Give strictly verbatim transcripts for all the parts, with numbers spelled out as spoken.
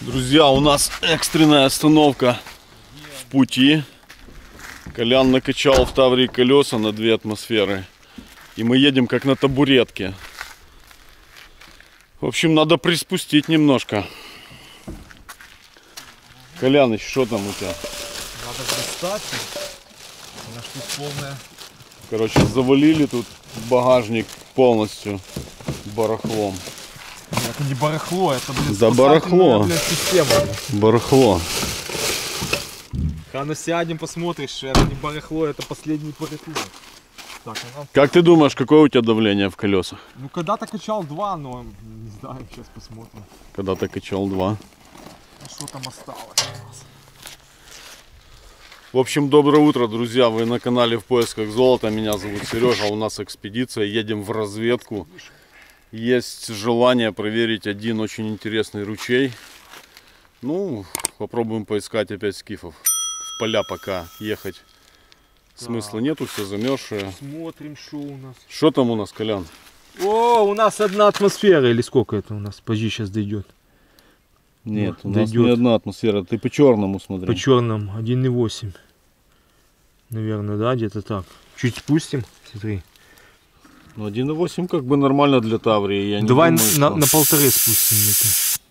Друзья, у нас экстренная остановка в пути. Колян накачал в Таврии колеса на две атмосферы. И мы едем как на табуретке. В общем, надо приспустить немножко. Коляныч, что там у тебя? Надо пристать. У нас тут полная... Короче, завалили тут багажник полностью барахлом. Это не барахло, это, блин, да барахло. Блин, система. Барахло. Когда сядем, посмотришь, это не барахло, это последний барахло. Так, она... Как ты думаешь, какое у тебя давление в колесах? Ну, когда-то качал два, но не знаю, сейчас посмотрим. Когда-то качал два. А что там осталось у нас? В общем, доброе утро, друзья. Вы на канале В Поисках Золота. Меня зовут Сережа. У нас экспедиция. Едем в разведку. Есть желание проверить один очень интересный ручей. Ну, попробуем поискать опять скифов. В поля пока ехать смысла Так. нету, все замерзшее. Смотрим, что у нас. Что там у нас, Колян? О, у нас одна атмосфера, или сколько это у нас? Позже сейчас дойдет. Нет, Ну, у нас дойдет. не одна атмосфера. Ты по черному смотри. По черному один и восемь. Наверное, да, где-то так. Чуть спустим, смотри. Ну, один и восемь как бы нормально для Таврии. Я не Давай думаю, на, что... на полторы спустим где-то.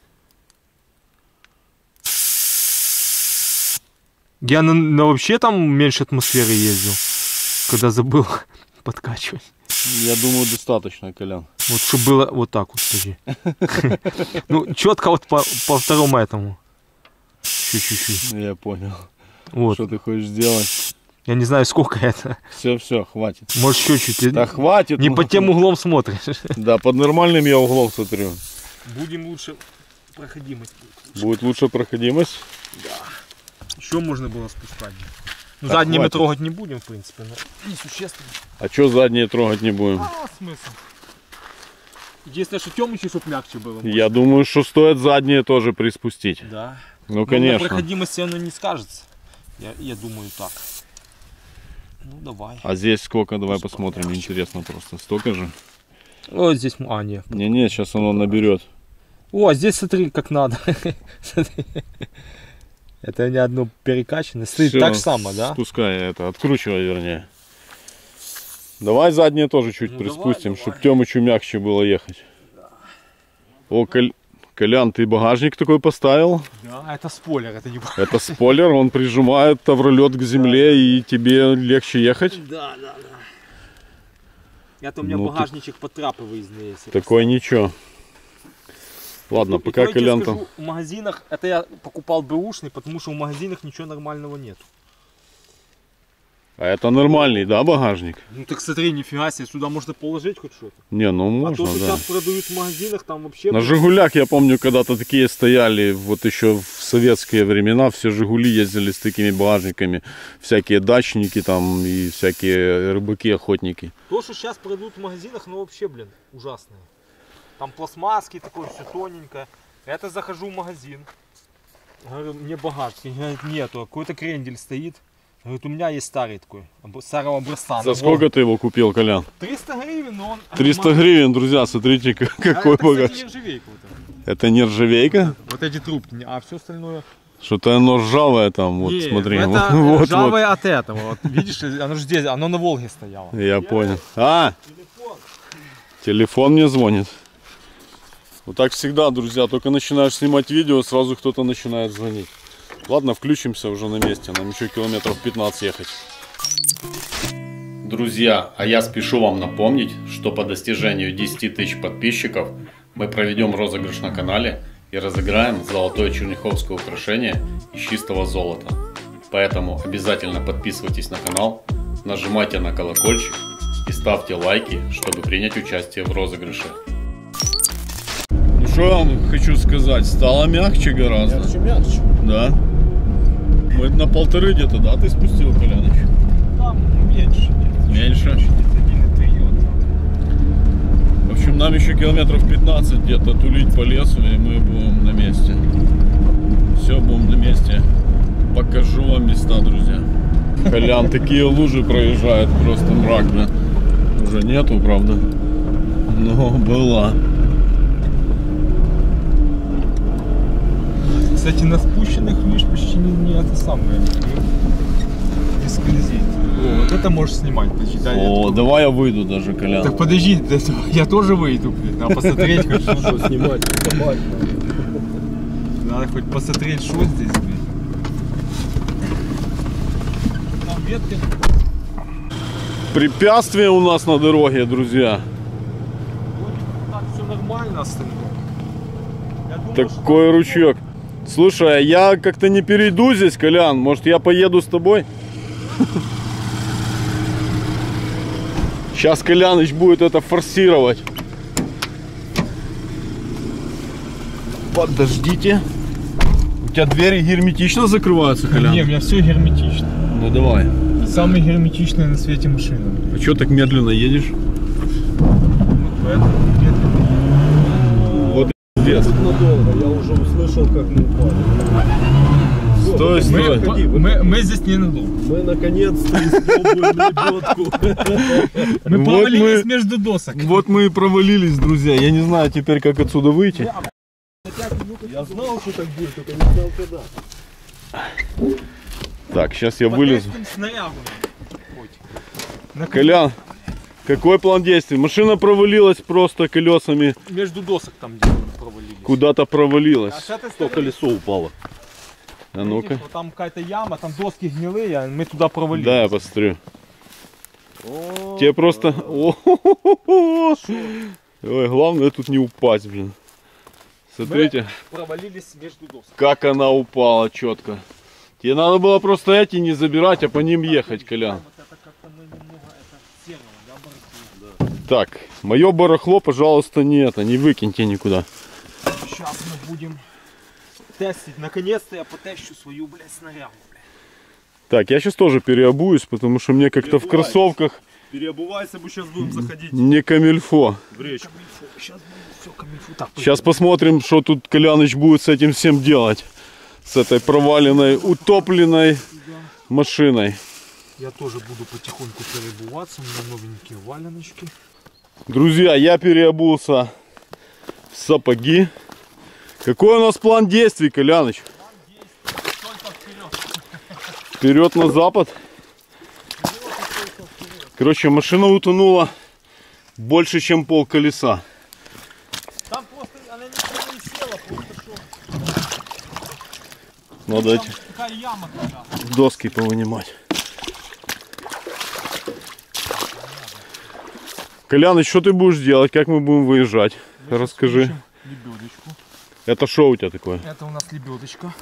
Я на, на вообще там меньше атмосферы ездил, когда забыл подкачивать. Я думаю, достаточно, Колян. Вот чтобы было вот так вот, подожди. Ну, четко вот по, по второму этому. Чуть-чуть. Я понял. Вот. Что ты хочешь сделать? Я не знаю, сколько это. Все, все, хватит. Может, чуть-чуть. Да хватит. Не ну. по тем углом смотришь. Да, под нормальным я углом смотрю. Будем лучше проходимость. Будет лучше проходимость. Да. Еще можно было спускать. Ну, Так, задние мы хватит. трогать не будем, в принципе, но несущественно. А что задние трогать не будем? А, смысл? Единственное, что темничий, чтобы мягче было. Я думаю, что стоит задние тоже приспустить. Да. Ну, На конечно. проходимости оно не скажется. Я, я думаю так. Ну, давай. А здесь сколько? Давай Пусть посмотрим. помягче. Интересно просто. Столько же? Вот здесь, а, нет. Не-не, сейчас оно наберет. О, здесь смотри, как надо. Смотри. Это не одно перекачано. Смотри, Всё, так же само, да? Спускай это, откручивай вернее. Давай задние тоже чуть Ну, приспустим, давай, чтобы давай. Тёмычу мягче было ехать. О, Коль... Колян, ты багажник такой поставил? Да, это спойлер, это не... Это спойлер, он прижимает тавролет к земле и тебе легче ехать? Да, да, да. Это у меня Ну, багажничек под трапы выездные. если Такой ничего. Ладно, И, пока короче, Колян скажу, там... в магазинах, это я покупал бэушный, потому что в магазинах ничего нормального нет. А это нормальный, да, багажник? Ну так смотри, нифига себе, сюда можно положить хоть что-то. Не, ну А можно, то, что да. сейчас продают в магазинах, там вообще... На Жигулях, я помню, когда-то такие стояли, вот еще в советские времена, все Жигули ездили с такими багажниками. Всякие дачники там и всякие рыбаки, охотники. То, что сейчас продают в магазинах, ну вообще, блин, ужасное. Там пластмасски, такое все тоненькое. Это захожу в магазин. Говорю, мне багажник. Говорит, нету, какой-то крендель стоит. Говорит, у меня есть старый такой, старого образца. За сколько ты его купил, Колян? триста гривен, но он... триста гривен, друзья, смотрите, А какой это, багаж. кстати, нержавейка вот эта. Это нержавейка? Вот эти трубки, а все остальное... Что-то оно ржавое там, вот Не, смотри. ну это вот, вот. ржавое от этого. Вот, видишь, оно же здесь, оно на Волге стояло. Я понял. А, Телефон. телефон мне звонит. Вот так всегда, друзья, только начинаешь снимать видео, сразу кто-то начинает звонить. Ладно, включимся уже на месте, нам еще километров пятнадцать ехать. Друзья, а я спешу вам напомнить, что по достижению десяти тысяч подписчиков мы проведем розыгрыш на канале и разыграем золотое черняховское украшение из чистого золота. Поэтому обязательно подписывайтесь на канал, нажимайте на колокольчик и ставьте лайки, чтобы принять участие в розыгрыше. Ну что я вам хочу сказать, стало мягче гораздо. Мягче, мягче. Да. Мы на полторы где-то, да, ты спустил, Коляныч? Там меньше. Меньше? В общем, нам еще километров пятнадцать где-то тулить по лесу, и мы будем на месте. Все, будем на месте. Покажу вам места, друзья. Колян, такие лужи проезжает, просто мрак, да. Уже нету, правда. Но была. Кстати, на спущенных, видишь, почти не, не это самое. Не скользит. О, вот это можешь снимать, почитай. О, я давай я выйду даже, Колян. Так подожди, я тоже выйду, блин. Надо посмотреть, хоть что снимать. Надо хоть посмотреть, что здесь, блин. Там ветки. Препятствие у нас на дороге, друзья. Так все нормально остальное. Такой ручеек. Слушай, а я как-то не перейду здесь, Колян. Может, я поеду с тобой? Сейчас Коляныч будет это форсировать. Подождите. У тебя двери герметично закрываются, Колян? Не, у меня все герметично. Ну давай. Самая герметичная на свете машина. А что так медленно едешь? Вот пиздец. Надолго, я уже услышал, как мы упали. Стой, стой. Мы, мы, мы здесь ненадолго. Мы наконец-то испробуем лебедку. Мы Вот провалились мы- между досок. Вот мы и провалились, друзья. Я не знаю теперь, как отсюда выйти. Я знал, что так будет, только не знал, когда. Так, сейчас я вылезу. По тестам снарягу. На- Колян, какой план действий? Машина провалилась просто колесами. Между досок там где мы провалились. Куда-то провалилась. А с этой То стороны, колесо упало. А ну-ка. видишь, вот там какая-то яма, там доски гнилые, а мы туда провалились. Да, я посмотрю. О, Тебе просто... О-хо-хо-хо. Ой, главное тут не упасть, блин. Смотрите, Провалились между досок. как она упала четко. Тебе надо было просто эти не забирать, а по ним ехать, Колян. Вот это как-то мы немного это серого, да, барахло? Так, мое барахло, пожалуйста, не это, не выкиньте никуда. Сейчас мы будем тестить. Наконец-то я потещу свою, блядь, снарягу, блядь. Так, я сейчас тоже переобуюсь, потому что мне как-то в Переобувайся. кроссовках переобувайся, мы сейчас будем заходить не камильфо. в речку. Сейчас будет все камильфу. Так, Сейчас посмотрим, что тут Коляныч будет с этим всем делать. С этой проваленной, утопленной машиной. я тоже буду потихоньку перебываться. У меня новенькие валеночки. Друзья, я переобулся в сапоги. Какой у нас план действий, Коляныч? Только вперед. Вперед на запад. Короче, машина утонула больше, чем пол колеса. Там просто она ничего не села, просто что. Надо Там эти такая яма тогда. доски повынимать. Коляныч, что ты будешь делать? Как мы будем выезжать? Расскажи. Лебедочку. Это что у тебя такое? Это у нас лебедочка.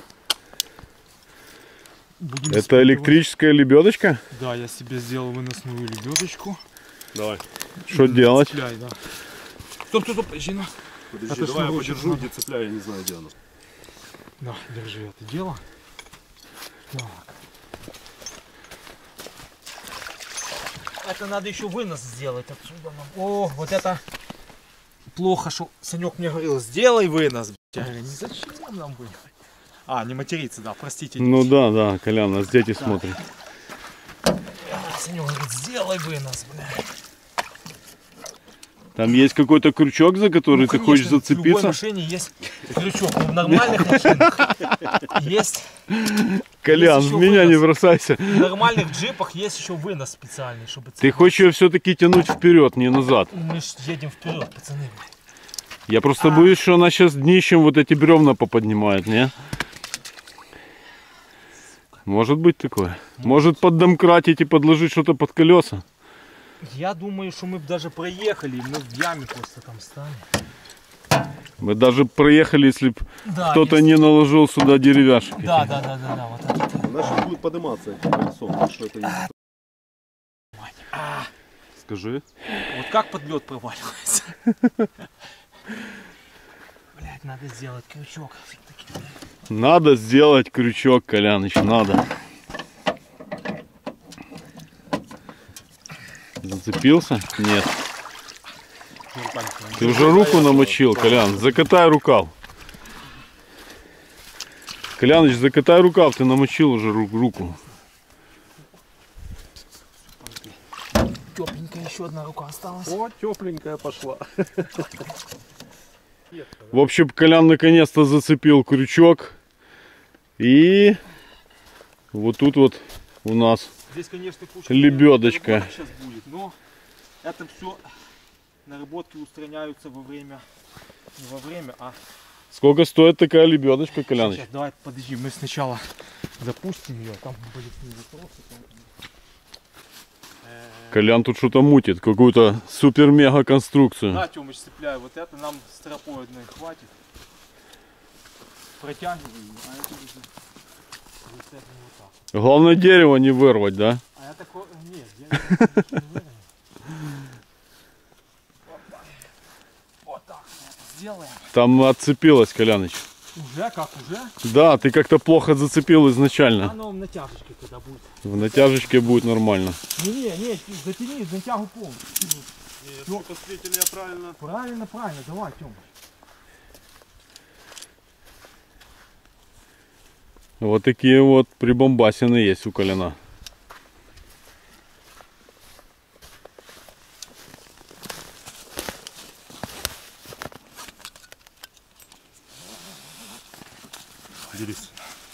Будем Это испытывать. электрическая лебедочка? Да, я себе сделал выносную лебедочку. Давай. Что делать? Цепляй, да. Стоп, стоп, стоп, подожди, на. Подожди, Это давай я шнурочек подержу, надо. где цепляю, я не знаю, где она. Да, держи это дело. Так. Это надо еще вынос сделать отсюда нам. О, вот это плохо, что Санек мне говорил, сделай вынос. Я говорю, зачем нам вынос? А, не материться, да, простите. Ну да, да, Колян, нас дети смотрят. Санек говорит, сделай вынос, бля. Там есть какой-то крючок, за который Ну, ты конечно, хочешь В любой зацепиться? машине есть крючок, но в нормальных машинах есть. Колян, есть в еще меня не вынос. бросайся. В нормальных джипах есть еще вынос специальный, чтобы Ты хочешь ее все-таки тянуть вперед, не назад. Мы ж едем вперед, пацаны. Я просто боюсь, что она сейчас днищем вот эти бревна поподнимает, не? Может быть такое? Может поддомкратить и подложить что-то под колеса? Я думаю, что мы бы даже проехали, и мы в яме просто там станем. Мы даже проехали, если б Да, кто-то если- не наложил сюда деревяшек. Да, да, да, да, да, вот это. Она сейчас будет подниматься этим колесом, так что это не... А, Скажи. вот как под лед проваливается. Блять, надо сделать крючок. всё-таки. Надо сделать крючок, Коляныч, надо. Зацепился? Нет. Ты уже руку намочил, Колян. Закатай рукав. Коляныч, закатай рукав, ты намочил уже ру- руку. Тепленькая еще одна рука осталась. О, тепленькая пошла. В общем, Колян наконец-то зацепил крючок. И вот тут вот у нас Здесь, конечно, куча лебедочка. наработок сейчас будет, но это все наработки устраняются во время, не во время, а... Сколько стоит такая лебедочка, Коляныч? Сейчас, давай, подожди, мы сначала запустим ее, там будет не вопросы. Колян тут что-то мутит, какую-то супер-мега конструкцию. Да, Тёмыч, цепляю, вот это нам стропой одной хватит. Протягиваем, а это уже... Вот это вот так. Главное дерево не вырвать, да? А я такой... Нет, я не вырву. Вот так мы это сделаем. Там отцепилось, Коляныч. Уже? Как уже? Да, ты как-то плохо зацепил изначально. Оно в натяжечке когда будет. В натяжечке будет нормально. Не-не, не, затяни, затягу полностью. Ну, посмотрите, я правильно. Правильно, правильно, давай, Тёмыч. Вот такие вот прибамбасины есть у Коляна. Делись.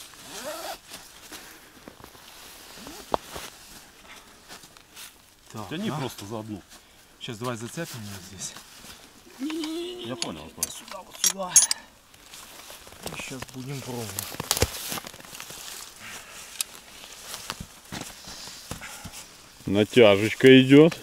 Так, Тяни да? просто за одну. Сейчас давай зацепим ее здесь. Я понял. понял. Сюда, вот сюда. И сейчас будем пробовать. Натяжечка идет.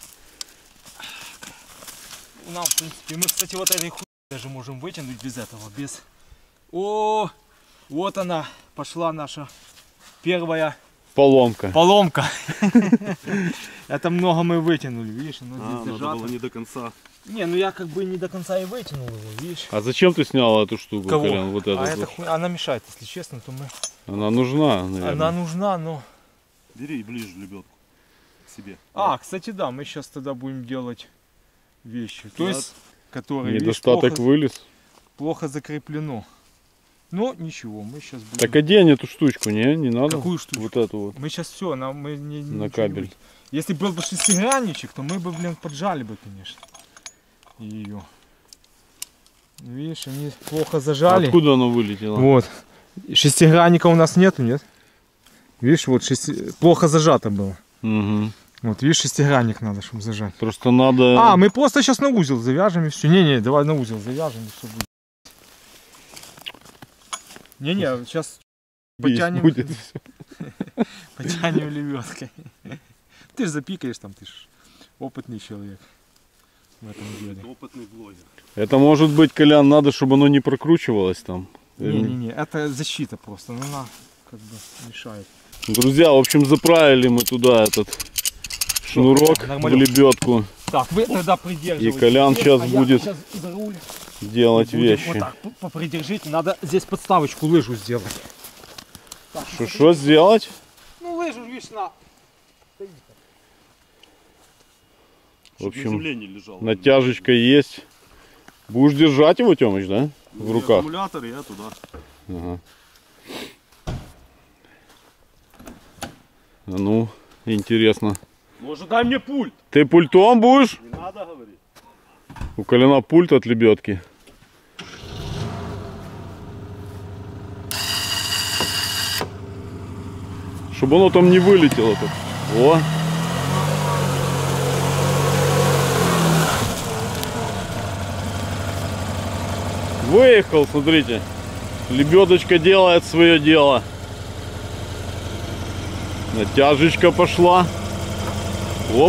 Нам, в принципе, мы, кстати, вот этой хуй даже можем вытянуть без этого, без... О, вот она, пошла наша первая Поломка. поломка. Это много мы вытянули, видишь, оно А, здесь надо зажато. было не до конца. Не, ну я как бы не до конца и вытянул его, видишь. А зачем ты снял эту штуку, Кого? Колян? Вот эту А вот. эта хуй, она мешает, если честно, то мы... Она нужна, наверное. Она нужна, но... Бери ближе лебедку к себе. А, кстати, да, мы сейчас тогда будем делать вещи. То Да. есть, которые, видишь, Недостаток плохо, вылез. плохо закреплено. Но ничего, мы сейчас будем... Так одень эту штучку, не? Не надо? Какую штучку? Вот эту вот. Мы сейчас все, нам мы не, На ничего не кабель. будет. Если был бы шестигранничек, то мы бы, блин, поджали бы, конечно, ее. Видишь, они плохо зажали. Откуда оно вылетело? Вот. Шестигранника у нас нету, нет? Видишь, вот шести... плохо зажато было. Угу. Вот, видишь, шестигранник надо, чтобы зажать. Просто надо... А, мы просто сейчас на узел завяжем и все. Не-не, давай на узел завяжем и все будет. Не-не, сейчас Есть потянем, будет. потянем лебедкой. Ты же запикаешь там, ты же опытный человек в этом деле. Опытный блогер. Это может быть, Колян, надо, чтобы оно не прокручивалось там. Не-не-не, это защита просто, но она как бы мешает. Друзья, в общем, заправили мы туда этот шнурок в нормально. лебедку. Так, вы тогда придерживаете. И Колян здесь, сейчас а я будет сейчас за руль делать будем вещи. Вот так попридержите. Надо здесь подставочку, лыжу сделать. Так, Что, что сделать? ну лыжу, видишь, на. В общем, на земле не лежал. натяжечка есть. Будешь держать его, Тёмыч, да? В Ну, руках. Аккумулятор, я туда. Ага. А ну, интересно. Может, дай мне пульт. Ты пультом будешь? Не надо говорить. У Коляна пульт от лебедки. Чтобы оно там не вылетело. -то. О! Выехал, смотрите. Лебедочка делает свое дело. Натяжечка пошла. Оп.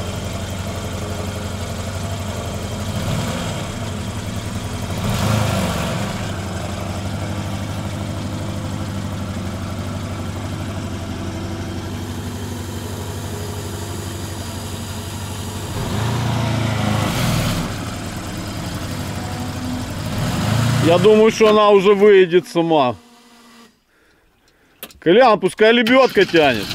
Я думаю, что она уже выйдет сама. Колян, пускай лебедка тянет.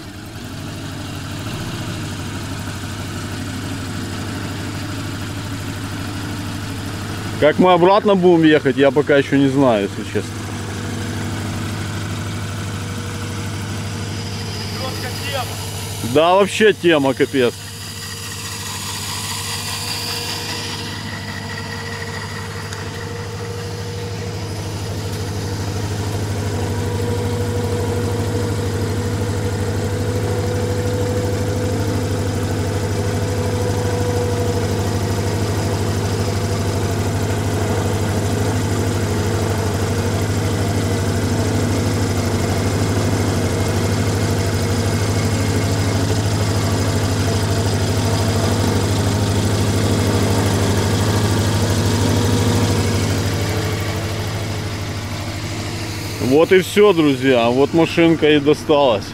Как мы обратно будем ехать, я пока еще не знаю, если честно. Да, вообще тема, капец. Вот и все, друзья. Вот машинка и досталась.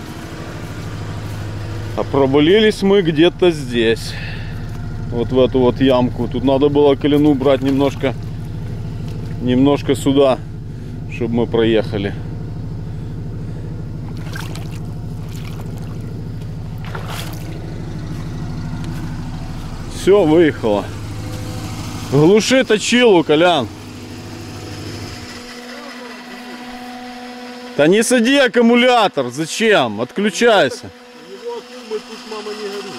А провалились мы где-то здесь. Вот в эту вот ямку. Тут надо было колену брать немножко, немножко сюда, чтобы мы проехали. Все, выехало. Глуши точилу, Колян. Да не сади аккумулятор, зачем? Отключайся. Его аккумы тут, мама, не горит.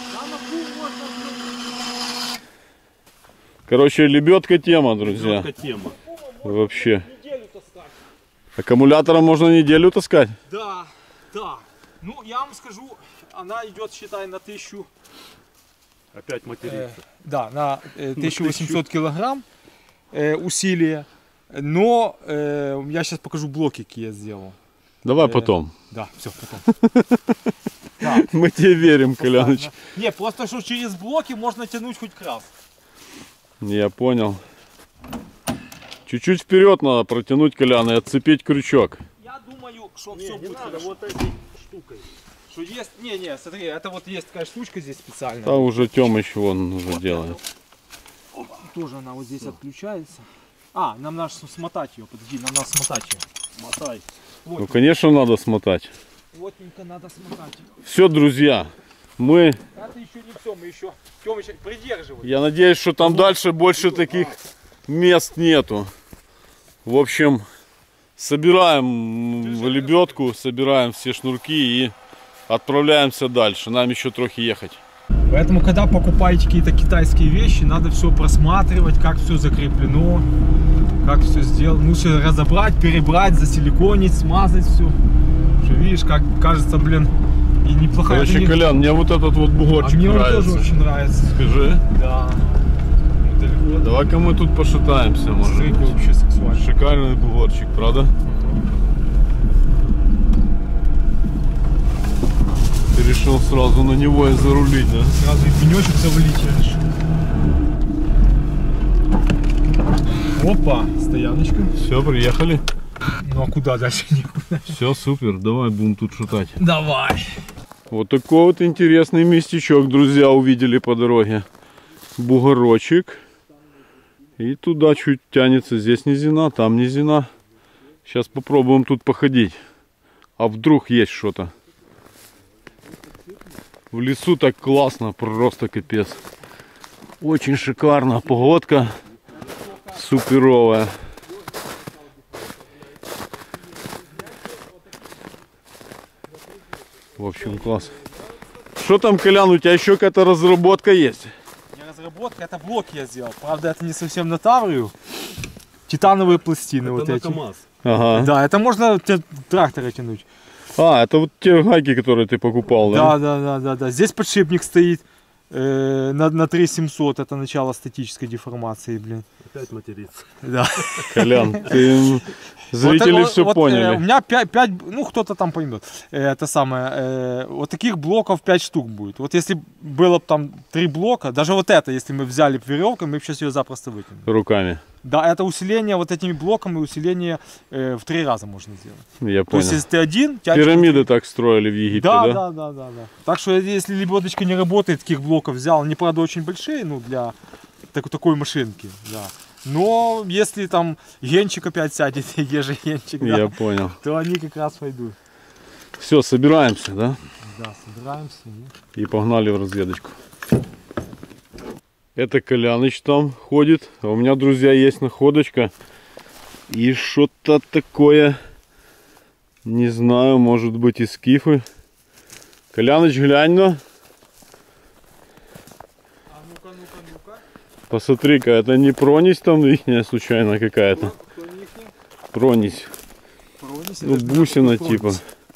Короче, лебедка тема, друзья. Лебедка тема. Вообще. Неделю таскать. Аккумулятором можно неделю таскать. Да, да. Ну, я вам скажу, она идет, считай, на тысячу. Опять материться. Э, да, на э, тысячу восемьсот килограмм э, усилия. Но э, я сейчас покажу блоки, какие я сделал. Давай Э, потом. Да, все, потом. Да. Мы тебе верим, Коляныч. Не, просто что через блоки можно тянуть хоть раз. Я понял. Чуть-чуть вперед надо протянуть, Колян, и отцепить крючок. Я думаю, что Не, все не будет надо, хорошо. вот этой штукой. Что есть, не, не, смотри, это вот есть такая штучка здесь специальная. Там уже Тёмыч вон уже Вот делает. это. Тоже она вот здесь отключается. А, нам надо смотать ее, подожди, нам надо смотать ее. Мотай. Ну, конечно, надо смотать. Плотненько надо смотать ее. Все, друзья, мы... Это еще не все, мы еще, Тёмыч, придерживай. Я надеюсь, что там дальше больше таких мест нету. В общем, собираем лебедку, собираем все шнурки и отправляемся дальше. Нам еще трохи ехать. Поэтому, когда покупаете какие-то китайские вещи, надо все просматривать, как все закреплено, как все сделано. Ну, все разобрать, перебрать, засиликонить, смазать все. Что, видишь, как кажется, блин, и неплохая. Короче, не... Колян, мне вот этот вот а бугорчик мне он нравится. тоже очень нравится. Скажи. Да. Далеко. Давай-ка мы тут пошатаемся, может Смотри, быть. вообще сексуально. Шикарный бугорчик, правда? Ты решил сразу на него и зарулить, да? Сразу и пенечек завалить я решил. Опа, стояночка. Все, приехали. Ну а куда дальше? Никуда. Все, супер, давай будем тут шатать. Давай. Вот такой вот интересный местечок, друзья, увидели по дороге. Бугорочек. И туда чуть тянется. Здесь низина, там низина. Сейчас попробуем тут походить. А вдруг есть что-то. В лесу так классно, просто капец. Очень шикарно. Погодка суперовая. В общем, класс. Что там, Колян, у тебя еще какая-то разработка есть? Не разработка, это блоки я сделал. Правда, это не совсем на Таврию. Титановые пластины Это вот на эти. КамАЗ. Ага. Да, это можно те- трактора тянуть. А, это вот те гайки, которые ты покупал, да? Да, да, да, да, да. Здесь подшипник стоит э, на, на три семьсот. Это начало статической деформации, блин. Опять материться. Да. Колян, ты... Зрители Вот, все вот, поняли. э, у меня пять, ну кто-то там поймет. Э, это самое, э, вот таких блоков пять штук будет. Вот если было бы там три блока, даже вот это, если мы взяли веревкой, мы бы сейчас ее запросто вытянули. Руками. Да, это усиление вот этими блоками, усиление э, в три раза можно сделать. Я То понял. есть если ты один, тянешь- Пирамиды так строили в Египте, Да, да? да, да, да, да. Так что если лебедочка не работает, таких блоков взял, они, правда, очень большие, ну, для так- такой машинки, да. Но если там генчик опять сядет, еже генчик, да, Я понял. то они как раз пойдут. Все, собираемся, да? Да, собираемся. И погнали в разведочку. Это Коляныч там ходит. А у меня, друзья, есть находочка. И что-то такое, не знаю, может быть и скифы. Коляныч, глянь, ну. А ну-ка, ну-ка, ну-ка. Посмотри-ка, это не пронись там ихняя случайно какая-то? Кто нихней? Пронись. Пронись, Ну, это же бусина пронись. типа.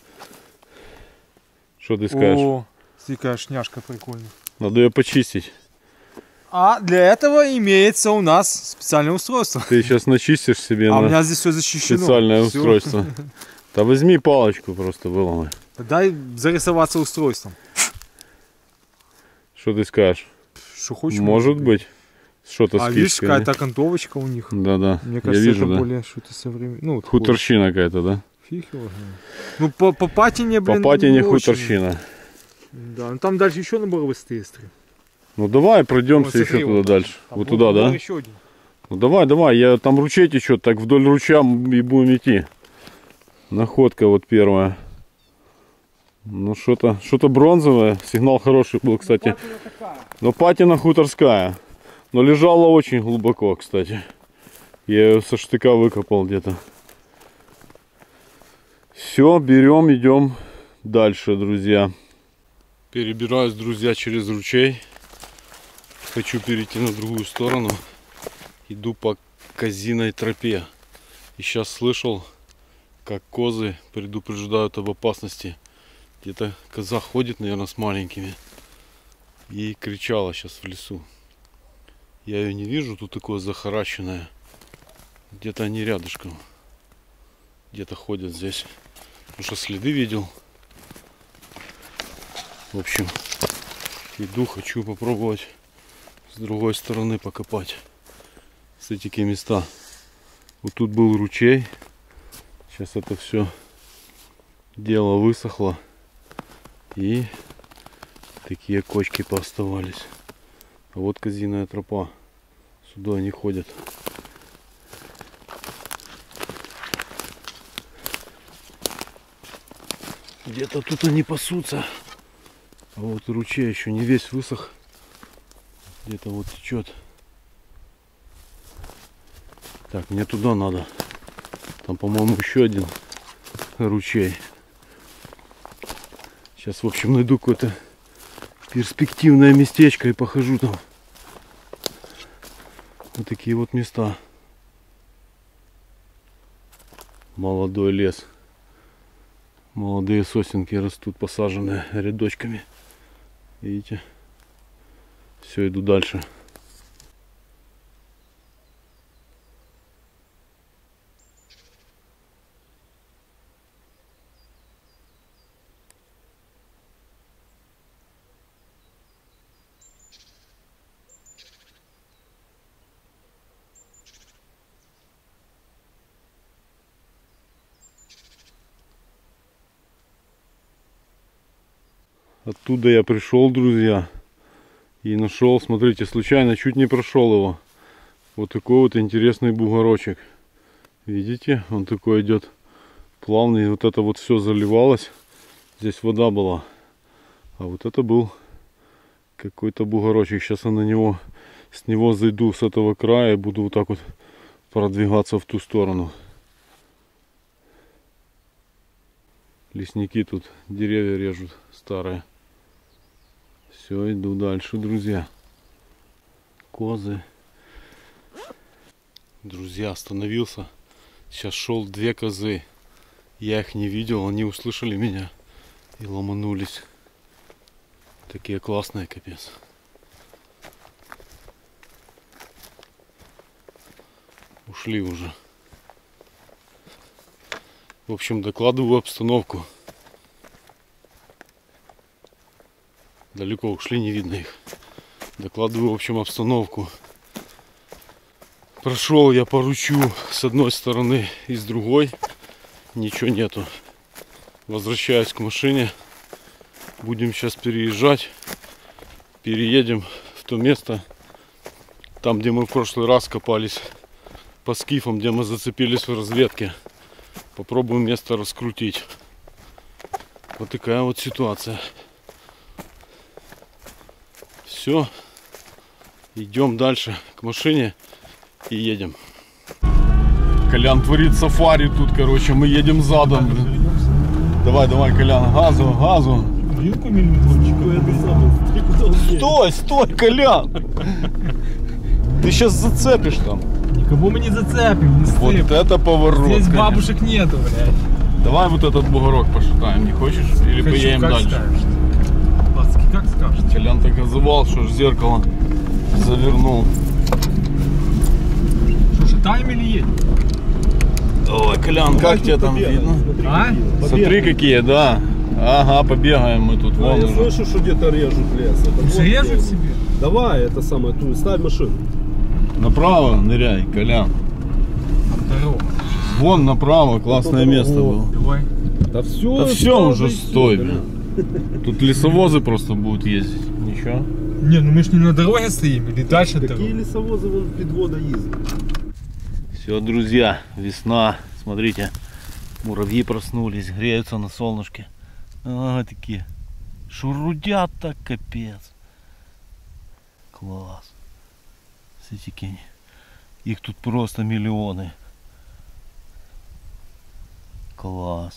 Что ты скажешь? О, такая шняшка прикольная. Надо ее почистить. А для этого имеется у нас специальное устройство. Ты сейчас начистишь себе А у на меня здесь все защищено. специальное Всё. устройство. Да возьми палочку просто выломай. Дай зарисоваться устройством. Что ты скажешь? Что хочешь. Может быть. что-то А с видишь, кишкой, какая-то окантовочка у них. да, да. Мне Я кажется, вижу, это да. более что-то современное. Ну, вот Хуторщина какая-то, да? Фиг его знает. Ну, по, по патине, блин, По патине не очень. хуторщина. Да, ну там дальше еще набор быстрее. Ну давай пройдемся Вот еще смотри, туда вот. дальше. Там Вот вот туда, был да? еще один. Ну давай, давай, я там ручей течет, так вдоль ручья и будем идти. Находка вот первая. Ну что-то, что-то бронзовое. Сигнал хороший был, кстати. Но патина хуторская. Но лежала очень глубоко, кстати. Я ее со штыка выкопал где-то. Все, берем, идем дальше, друзья. Перебираюсь, друзья, через ручей. Хочу перейти на другую сторону. Иду по козиной тропе. И сейчас слышал, как козы предупреждают об опасности. Где-то коза ходит, наверное, с маленькими. И кричала сейчас в лесу. Я ее не вижу, тут такое захаращенное. Где-то они рядышком. Где-то ходят здесь. Потому что следы видел. В общем, иду, хочу попробовать с другой стороны покопать. Кстати, такие места. Вот тут был ручей. Сейчас это все дело высохло. И такие кочки пооставались. А вот козиная тропа. Сюда они ходят. Где-то тут они пасутся. А вот ручей еще не весь высох. Где-то вот течет. Так, мне туда надо. Там, по-моему, еще один ручей. Сейчас, в общем, найду какое-то перспективное местечко и похожу там. Вот такие вот места. Молодой лес. Молодые сосенки растут, посаженные рядочками. Видите? Все, иду дальше. Оттуда я пришел, друзья, и нашел, смотрите, случайно чуть не прошел его. Вот такой вот интересный бугорочек. Видите, он такой идет плавный. Вот это вот все заливалось. Здесь вода была. А вот это был какой-то бугорочек. Сейчас я на него, с него зайду с этого края и буду вот так вот продвигаться в ту сторону. Лесники тут деревья режут старые. Все, иду дальше, друзья. Козы. Друзья, остановился. Сейчас шел две козы. Я их не видел, они услышали меня и ломанулись. Такие классные, капец. Ушли уже. В общем, докладываю обстановку. Далеко ушли, не видно их. Докладываю, в общем, обстановку. Прошел я по ручью с одной стороны и с другой. Ничего нету. Возвращаюсь к машине. Будем сейчас переезжать. Переедем в то место, там, где мы в прошлый раз копались по скифам, где мы зацепились в разведке. Попробуем место раскрутить. Вот такая вот ситуация. Все. Идем дальше к машине и едем. Колян творит сафари тут, короче. Мы едем задом. Давай, давай, Колян, газу, газу. Вилку миллиметровчику, это самое. Ты куда он едет? Стой, стой, Колян! Ты сейчас зацепишь там. Никого мы не зацепим, не Вот стыд. это поворот. Здесь конечно. бабушек нету, блядь. Давай вот этот бугорок пошатаем, не хочешь? Или Хочу, поедем как дальше? скажешь. Пацки, как скажешь. Колян так газовал, что ж зеркало завернул. Что, шатаем или едем? Ой, Колян, как тебя там видно? А? Смотри, какие, да. Ага, побегаем мы тут. Да, Вон я уже. слышу, что где-то режут лес. Это Уж вот режут лес. себе? Давай, это самое, ту, ставь машину. Направо ныряй, Колян. Там дорога. Вон направо, классное место было. Давай. Да все, Да все уже стой, блин. Тут лесовозы просто будут ездить. Ничего. Не, ну мы ж не на дороге стоим, или дальше Какие дорога. лесовозы вон подвода ездят? Все, друзья, весна. Смотрите, муравьи проснулись, греются на солнышке. А, такие. Шурудят так, капец. Класс. Смотрите, их тут просто миллионы. Класс.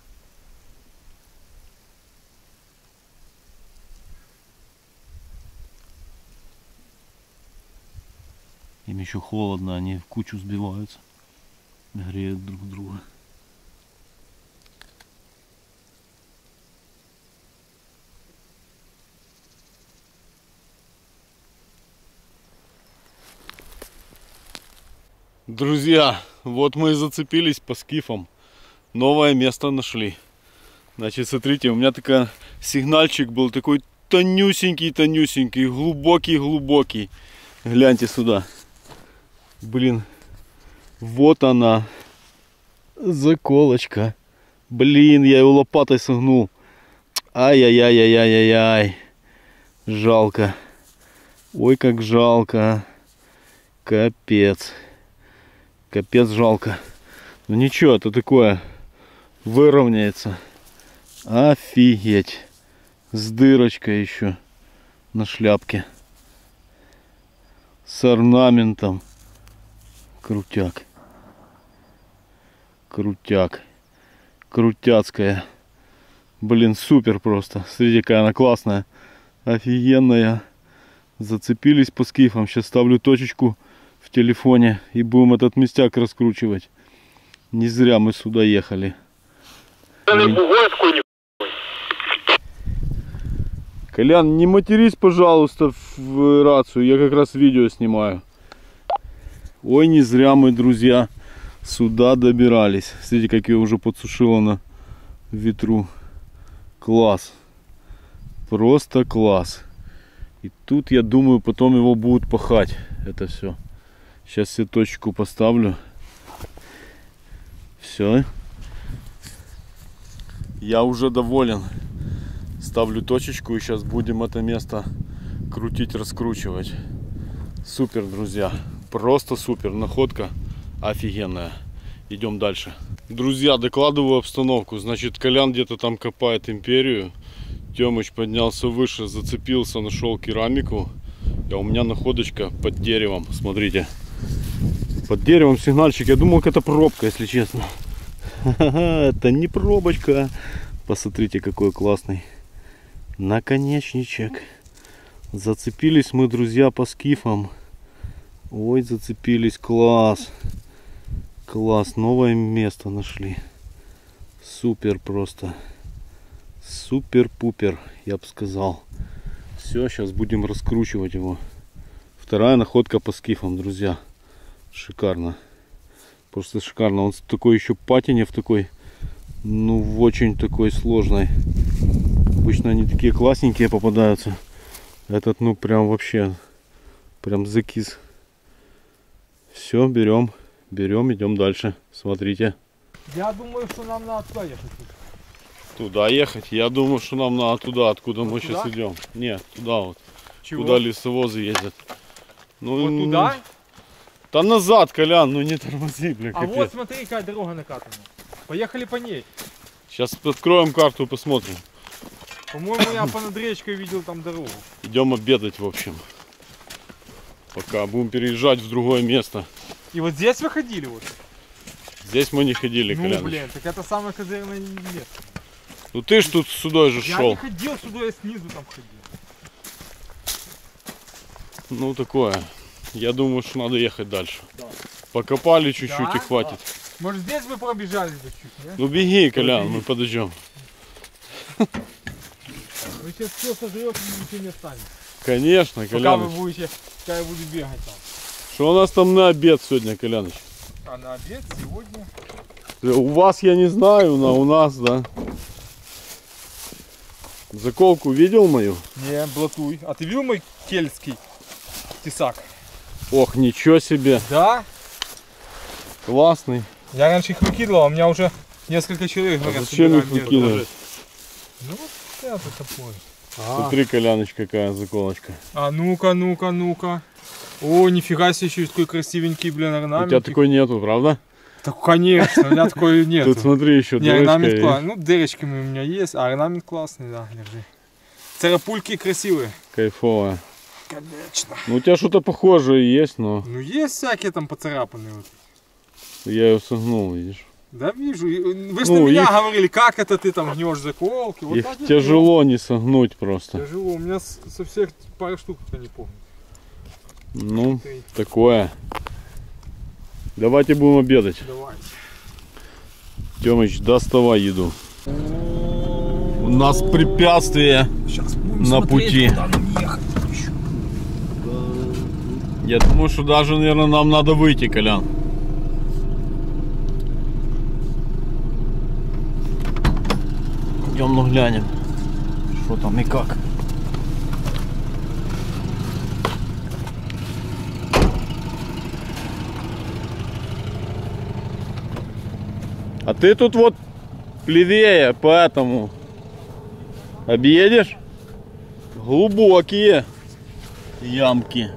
Им еще холодно, они в кучу сбиваются, греют друг друга. Друзья, вот мы и зацепились по скифам. Новое место нашли. Значит, смотрите, у меня такой сигнальчик был такой тонюсенький-тонюсенький, глубокий-глубокий. Гляньте сюда. Блин, вот она, заколочка. Блин, я его лопатой согнул. Ай-яй-яй-яй-яй-яй. Жалко. Ой, как жалко. Капец. Капец жалко. Ну ничего, это такое выровняется. Офигеть. С дырочкой еще на шляпке. С орнаментом. Крутяк. Крутяк. Крутяцкая. Блин, супер просто. Смотрите, какая она классная. Офигенная. Зацепились по скифам. Сейчас ставлю точечку в телефоне и будем этот местяк раскручивать. Не зря мы сюда ехали. Колян, не матерись, пожалуйста, в рацию. Я как раз видео снимаю. Ой, не зря мы, друзья, сюда добирались. Смотрите, как ее уже подсушило на ветру. Класс. Просто класс. И тут, я думаю, потом его будут пахать. Это все. Сейчас я точку поставлю. Все. Я уже доволен. Ставлю точечку и сейчас будем это место крутить, раскручивать. Супер, друзья. Просто супер. Находка офигенная. Идем дальше. Друзья, докладываю обстановку. Значит, Колян где-то там копает империю. Тёмыч поднялся выше, зацепился, нашел керамику. А у меня находочка под деревом. Смотрите. Под деревом сигнальчик. Я думал, это пробка, если честно. Это не пробочка. Посмотрите, какой классный наконечничек. Зацепились мы, друзья, по скифам. Ой, зацепились. Класс. Класс. Новое место нашли. Супер просто. Супер-пупер, я бы сказал. Все, сейчас будем раскручивать его. Вторая находка по скифам, друзья. Шикарно. Просто шикарно. Он такой еще патине в такой, ну, в очень такой сложной. Обычно они такие классненькие попадаются. Этот, ну, прям вообще, прям закис. Все, берем, берем, идем дальше. Смотрите. Я думаю, что нам надо туда ехать. Туда ехать? Я думаю, что нам надо туда, откуда вот мы туда? сейчас идем. Нет, туда вот. Чего? Куда лесовозы ездят. Ну, Вот туда? Да назад, Колян, ну не тормози, бля, А капец. вот смотри, какая дорога накатана. Поехали по ней. Сейчас откроем карту и посмотрим. По-моему, я понад речкой видел там дорогу. Идем обедать, в общем. Пока будем переезжать в другое место. И вот здесь вы ходили вот? Здесь мы не ходили, Ну, Колян. блин, так это самое козырное место. Ну ты ж тут сюда же Я шел. не ходил сюда, я снизу там ходил. Ну такое. Я думаю, что надо ехать дальше. Да. Покопали чуть-чуть Да? и хватит. Может, здесь вы пробежали бы чуть, не? Ну беги, Колян, мы подождем. Вы сейчас все сожрете, ничего не останется. Конечно, Пока Колян. вы будете, пока я буду бегать там. Что у нас там на обед сегодня, Коляныч? А на обед сегодня? У вас я не знаю, но у нас, да. Заколку видел мою? Не, блатуй. А ты видел мой кельтский тесак? Ох, ничего себе. Да? Классный. Я раньше их выкидывал, а у меня уже несколько человек говорят, А зачем их собираем, выкидывать? Ну вот это такое. Смотри, Коляночка, какая заколочка. А ну-ка, ну-ка, ну-ка. О, нифига себе, еще такой красивенький, блин, орнамент. У тебя такой нету, правда? Так, конечно, у меня такой нет. Тут смотри, еще Не, орнамент дырочка классный. Ну, дырочками у меня есть, а орнамент классный, да, держи. Царапульки красивые. Кайфовая. Конечно. Ну у тебя что-то похожее есть, но Ну, есть всякие там поцарапанные. Вот. я ее согнул, видишь. Да, вижу. И вы же Ну, на меня их- говорили, как это ты там гнешь заколки. Вот Их так и тяжело не согнуть гнул. просто. Тяжело. У меня с- со всех пары штук, я не помню. Ну, Три. такое. Давайте будем обедать. Давай. Тёмыч, доставай еду. У нас препятствие Сейчас будем на пути. куда нам ехать еще. Я думаю, что даже, наверное, нам надо выйти, Колян. Идем, ну глянем, что там и как. А ты тут вот левее, поэтому объедешь. Глубокие ямки.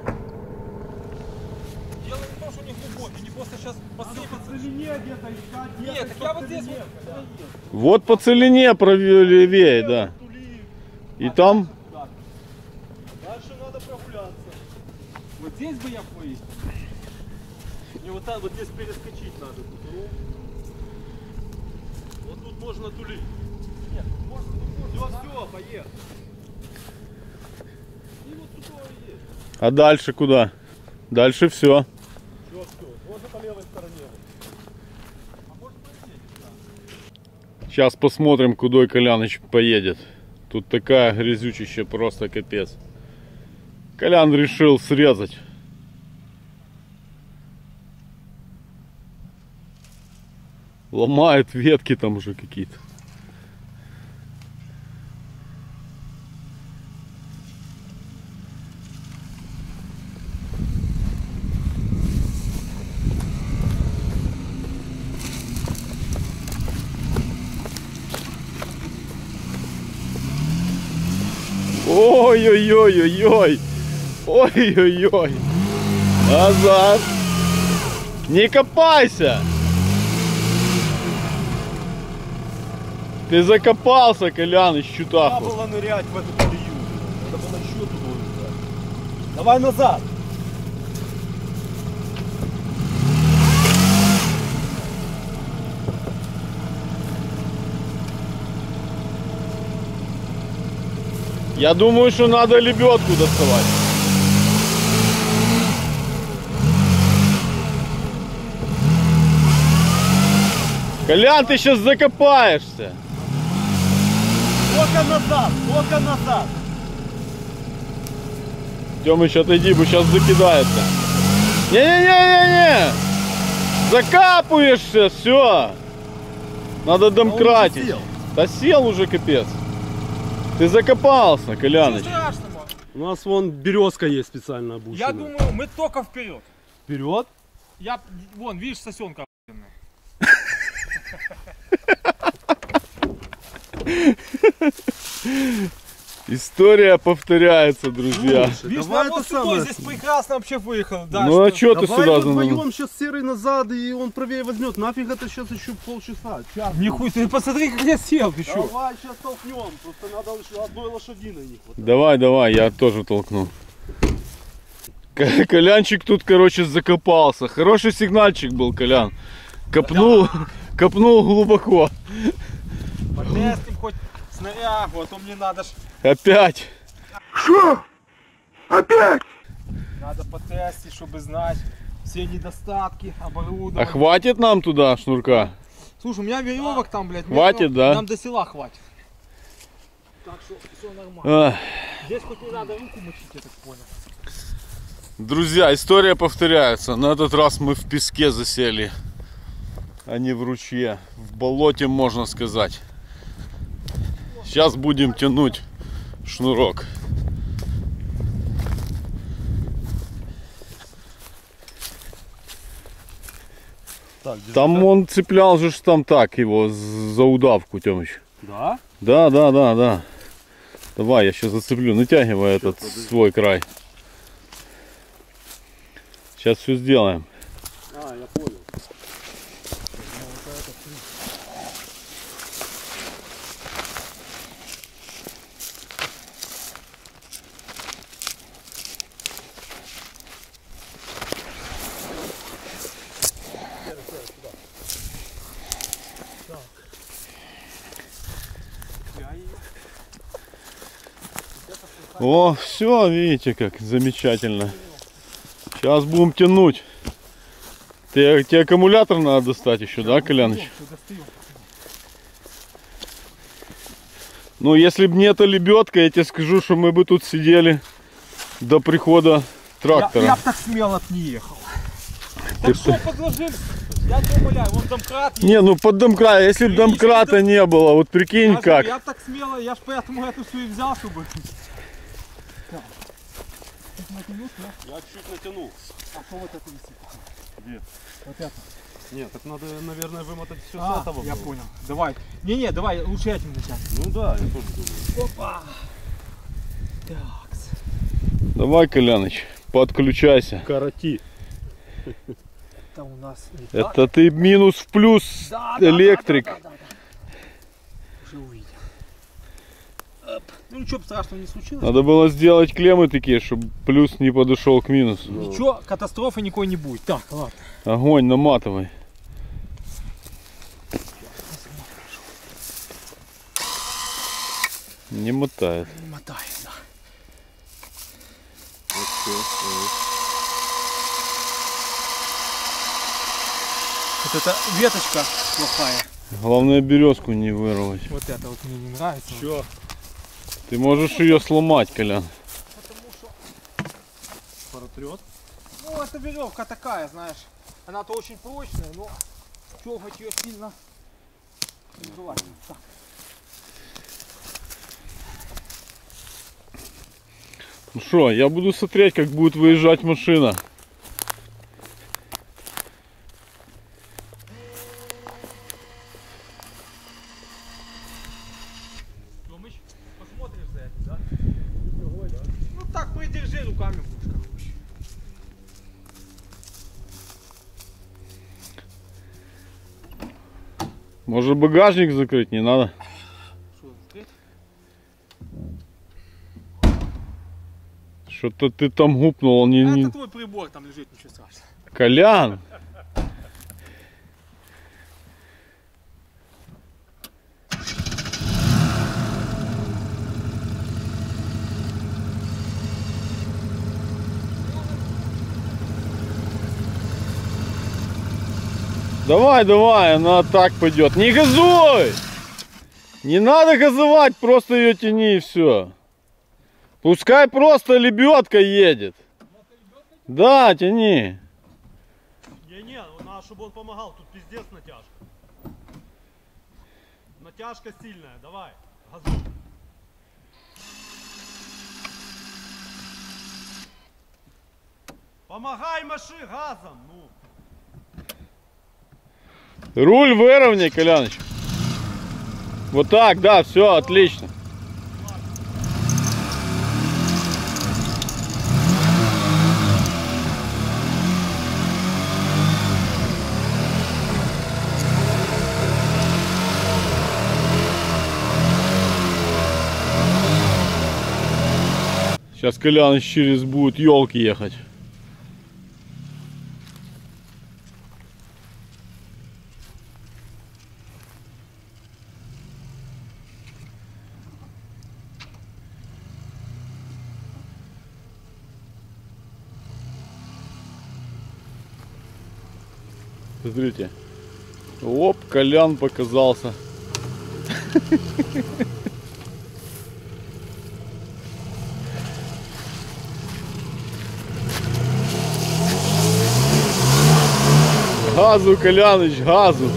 Дело не то, что не глубокий, не просто сейчас посыпется. где-то искать. Нет, так я вот здесь вот. Вот по целине правее, да. И там Дальше надо прогуляться. Вот здесь бы я поесть. Мне вот так вот здесь перескочить надо. Тут ровно. Вот тут можно тулить. Нет, можно, все, все, поехали. И вот туда и есть. А дальше куда? Дальше все. Все, все. Можно по левой стороне. Сейчас посмотрим, куда Коляныч поедет. Тут такая грязючища, просто капец. Колян решил срезать. Ломает ветки там уже какие-то. Ой-ой-ой-ой-ой. Ой-ой-ой. Назад. Не копайся. Ты закопался, Коляныч, Надо чутаху. было нырять в эту колею. Надо было еще туда искать. Давай назад. Я думаю, что надо лебедку доставать. Колян, ты сейчас закопаешься. Только назад, только назад. Тёмыч, отойди, бы сейчас закидается. Не-не-не-не-не! Закапываешься, все. Надо домкратить. сел. Да сел уже, капец. Ты закопался, Коляныч. Ничего страшного. У нас вон березка есть специально обученная. Я думаю, мы только вперед. Вперед. Я, вон, видишь, сосенка. История повторяется, друзья. Видишь, давай на это вот сюда самое. здесь прекрасно вообще выехал. Да, Ну а что- что ты Давай сюда мы за мной? вдвоем сейчас серый назад, и он правее возьмет. Нафиг это сейчас еще полчаса. Час. Нихуя, ты посмотри, как я сел, ты что? Давай сейчас толкнем. Просто надо еще одной лошадиной не хватает. Давай, давай, я тоже толкну. К- Колянчик тут, короче, закопался. Хороший сигнальчик был, Колян. Копнул, копнул глубоко. Потестим хоть снарягу, а то мне надо ж, Опять. надо потестить, чтобы знать все недостатки оборудования. А хватит нам туда шнурка? Слушай, у меня веревок там, блядь, Хватит, метров- да? Нам до села хватит. Так что все нормально. Ах. Здесь хоть не надо руку мочить, я так понял. Друзья, история повторяется. На этот раз мы в песке засели, а не в ручье. В болоте, можно сказать. Сейчас будем тянуть шнурок. Так, держи, Там да? он цеплял же ж там так его з- за удавку, Тёмыч. Да? Да, да, да, да. Давай, я сейчас зацеплю. Натягивай этот подожди. свой край. Сейчас все сделаем. А, я понял. О, все, видите, как замечательно. Сейчас будем тянуть. Ты, тебе аккумулятор надо достать еще, да, Коляныч? Ну, если бы не эта лебедка, я тебе скажу, что мы бы тут сидели до прихода трактора. Я, я б так смело не ехал. Ты Так что подложил? Я тебя умоляю, вон домкрат есть. Не, ну под домкрат, если бы домкрата не было, вот прикинь Я же- как. Я так смело, я ж поэтому эту всю и взял, чтобы... Я чуть натянул. А что вот это висит? Где? Вот это. Нет, так надо, наверное, вымотать все А, с этого. я было. понял. Давай. Не-не, давай, лучше этим начать. Ну да, я тоже думаю. Опа. Так. Давай, Коляныч, подключайся. Короти. Это у нас не так. Это ты минус в плюс Да, да, электрик. да, да, да, да. Уже увидел. Оп. Ну ничего страшного не случилось. Надо было сделать клеммы такие, чтобы плюс не подошел к минусу. Ничего, катастрофы никакой не будет. Так, ладно. Огонь, наматывай. Не мотает. Мотаем, да. Вот всё. Вот эта веточка плохая. Главное березку не вырвать. Вот это вот мне не нравится. Чё? Ты можешь ее сломать, Колян. Потому что, Протрет? ну эта веревка такая, знаешь. Она-то очень прочная, но тёгать ее сильно нежелательно. Так. Ну что, я буду смотреть, как будет выезжать машина. Тёмыч, посмотришь за это, да? Ну так, придержи руками будешь, короче. Может багажник закрыть, не надо? Что, открыть? Что-то ты там гупнул, он не... А не... это твой прибор там лежит, ничего страшного. Колян! Давай, давай, она так пойдет. Не газуй! Не надо газовать, просто ее тяни и все. Пускай просто лебедка едет. Да, тяни. Не-не, надо, чтобы он помогал. Тут пиздец натяжка. Натяжка сильная, давай. Газуй. Помогай маши газом, ну. Руль выровняй, Коляныч. Вот так, да, все, отлично. Сейчас Коляныч через будет елки ехать. Смотрите. Оп, Колян показался. Газу, Коляныч, газу.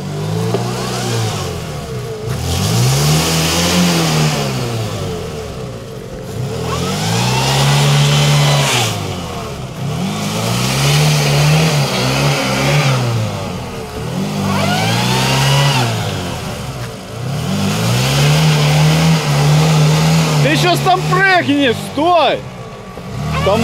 сейчас там прыгнешь, стой! Там...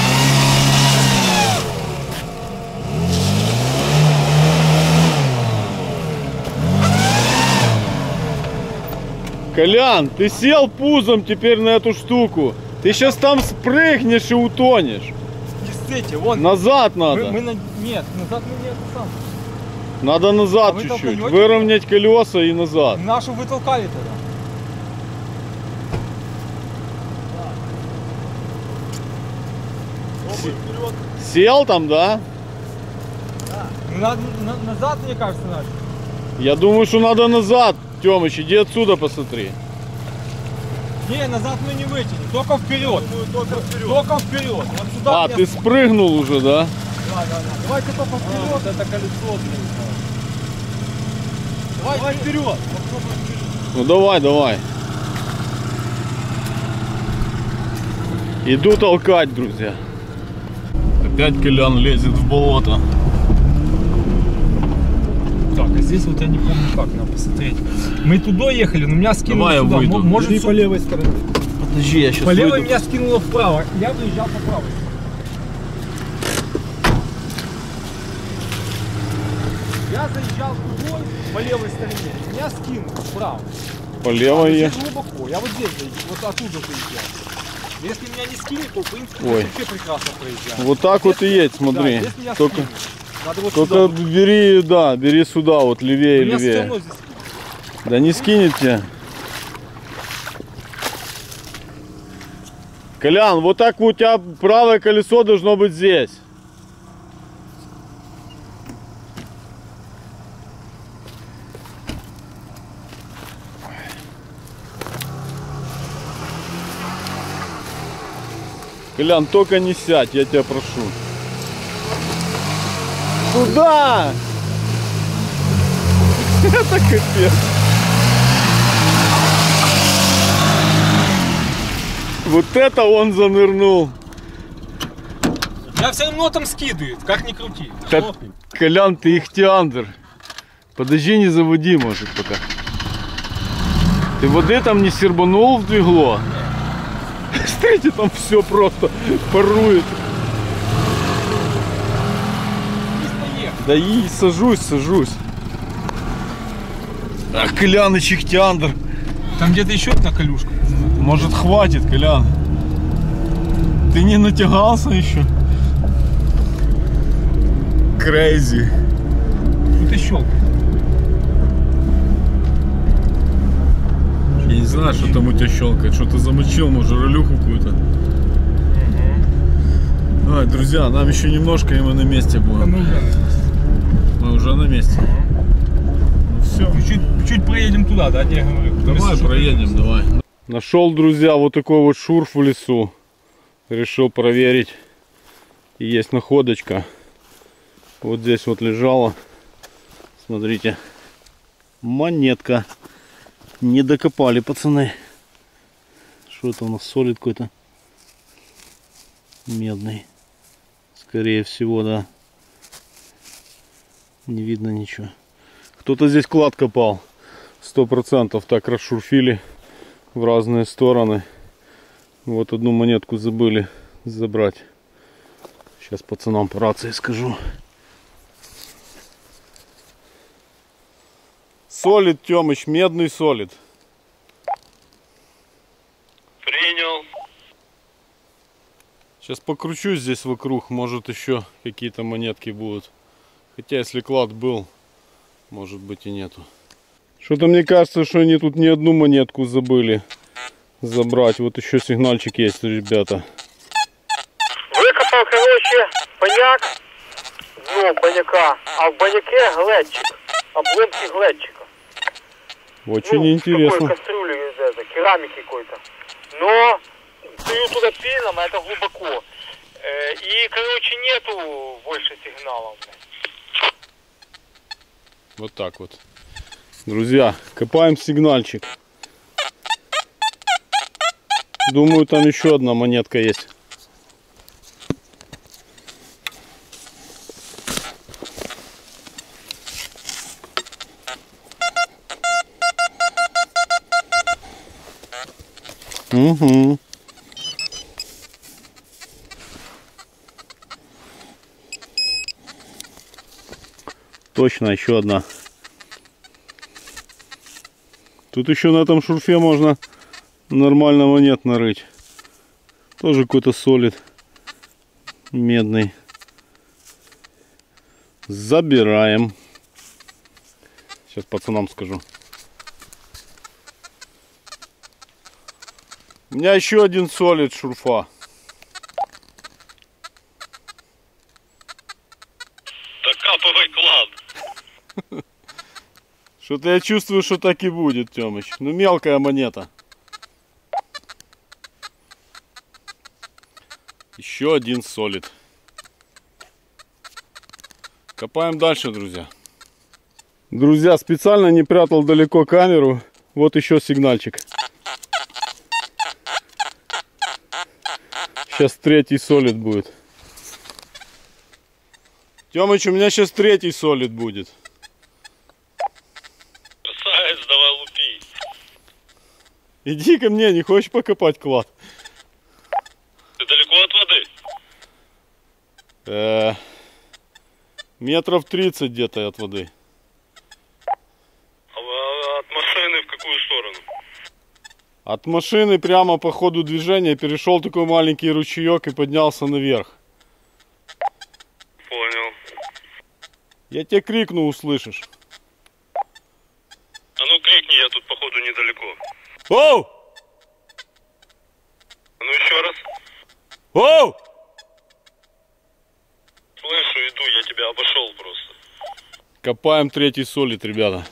Колян, ты сел пузом теперь на эту штуку. Ты сейчас там спрыгнешь и утонешь. Действительно, вон. Назад надо. Мы, мы на... Нет, назад мы не это сам. Надо назад А чуть-чуть. толканете? Выровнять колеса и назад. Нашу вы толкали тогда. Сел там, да? Надо, на, назад, мне кажется, надо. Я думаю, что надо назад. Тёмыч, иди отсюда посмотри. Не, назад мы не вытянем, только вперед. Только вперед. Только вперед. Вот сюда А, мне... ты спрыгнул уже, да? Да, да, да. Давайте только вперед. Вот это колесо, блин. Давай, Давай вперед. Попробуем вперед. Ну давай, давай. Иду толкать, друзья. Опять Колян лезет в болото. Так, а здесь вот я не помню как, надо посмотреть. Мы туда ехали, но меня скинуло Давай я сюда. выйду. Может, Иди с... по левой стороне. Подожди, я сейчас по левой выйду. меня скинуло вправо. Я выезжал по правой. Я заезжал туда, по левой стороне. Меня скинуло вправо. По левой А, я. здесь глубоко. Я вот здесь заезжал, вот оттуда заезжал. Если меня не скинет, то в принципе Ой. вообще прекрасно проезжаю. Вот так вот и едь, смотри. Да, здесь меня Только, скинет. Надо вот только сюда вот. бери, да, бери сюда, вот левее, Меня все левее. равно здесь скинет. Да не скинет тебя. Колян, вот так у тебя правое колесо должно быть здесь. Колян, только не сядь, я тебя прошу. Куда? Это капец. Вот это он занырнул. Я все равно там скидывает, как ни крути. Да, Колян, ты ихтиандр. Подожди, не заводи, может, пока. Ты воды там не сербанул в двигло? Смотрите, там все просто парует. Да и сажусь, сажусь. А, Коляныч ихтиандр. Там где-то еще одна колюшка. Может, хватит, Колян? Ты не натягался еще? Крейзи. Что-то щелкает. Я не знаю, что там у тебя щелкает. Что-то замочил, может, ролюху какую-то. Угу. Давай, друзья, нам еще немножко, и мы на месте будем. Мы уже на месте. Ну все. Чуть-чуть, чуть проедем туда, да, я говорю. Давай проедем, давай. Нашел, друзья, вот такой вот шурф в лесу. Решил проверить. И есть находочка. Вот здесь вот лежала. Смотрите. Монетка. Не докопали, пацаны. Что это у нас? Солид какой-то. Медный. Скорее всего, да. Не видно ничего. Кто-то здесь клад копал. Сто процентов так расшурфили в разные стороны. Вот одну монетку забыли забрать. Сейчас пацанам по рации скажу. Солид, Тёмыч, медный солид. Принял. Сейчас покручу здесь вокруг, может еще какие-то монетки будут. Хотя если клад был, может быть и нету. Что-то мне кажется, что они тут ни одну монетку забыли забрать. Вот еще сигнальчик есть, ребята. Викопав, короче, баняк, дно баняка, а в баняке глечик, обломки глечика. Очень ну, интересно. Такой кастрюли из этого, керамики какой-то. Но стою туда пином, а это глубоко. Э, и, короче, нету больше сигналов. Вот так вот. Друзья, копаем сигнальчик. Думаю, там еще одна монетка есть. Угу. Точно, еще одна. Тут еще на этом шурфе можно нормально монет нарыть. Тоже какой-то солид медный. Забираем. Сейчас пацанам скажу. У меня еще один солид шурфа. Докапывай клад. Что-то я чувствую, что так и будет, Тёмыч. Ну, мелкая монета. Еще один солид. Копаем дальше, друзья. Друзья, специально не прятал далеко камеру. Вот еще сигнальчик. Сейчас третий солид будет. Тёмыч, у меня сейчас третий солид будет. Красавец, давай лупи. Иди ко мне, не хочешь покопать клад? Ты далеко от воды? Э-э, метров тридцать где-то от воды. А от машины в какую сторону? От машины прямо по ходу движения перешел такой маленький ручеек и поднялся наверх. Понял. Я тебе крикну, услышишь. А ну крикни, я тут походу недалеко. Оу! А ну еще раз. Оу! Слышу, иду, я тебя обошел просто. Копаем третий солид, ребята.